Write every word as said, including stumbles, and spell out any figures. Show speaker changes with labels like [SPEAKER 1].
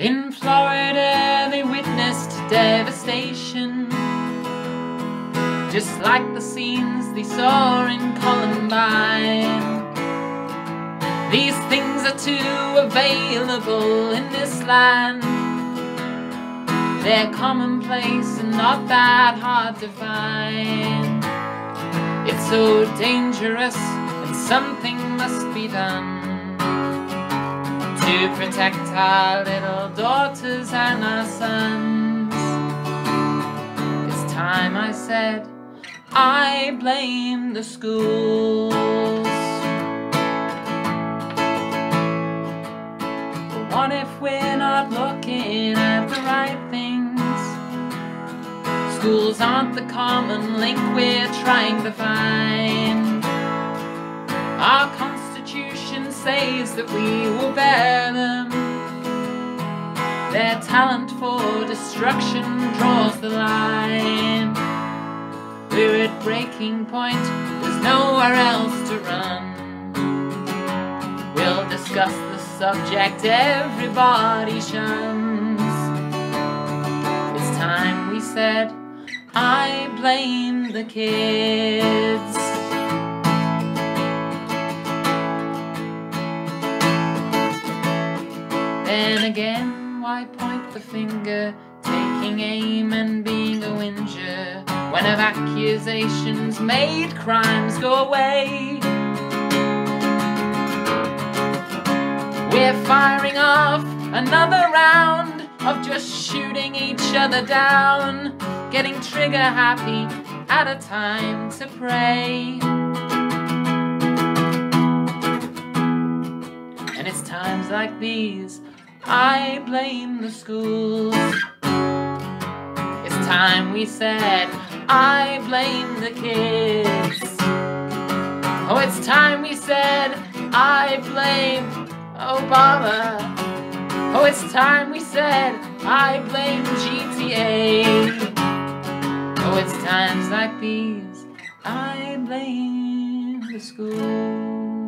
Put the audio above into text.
[SPEAKER 1] In Florida they witnessed devastation, just like the scenes they saw in Columbine. These things are too available in this land. They're commonplace and not that hard to find. It's so dangerous and something must be done to protect our little daughters and our sons. It's time, I said, I blame the schools. But what if we're not looking at the right things? Schools aren't the common link we're trying to find. Our Constitution says that we will bear them. Their talent for destruction draws the line. We're at breaking point, there's nowhere else to run. We'll discuss the subject everybody shuns. It's time, we said, I blame the kids. Then again, why point the finger, taking aim and being a whinger, when of accusations made crimes go away? We're firing off another round of just shooting each other down, getting trigger happy at a time to pray. And it's times like these I blame the schools. It's time, we said, I blame the kids. Oh, it's time, we said, I blame Obama. Oh, it's time, we said, I blame G T A. Oh, it's times like these I blame the schools.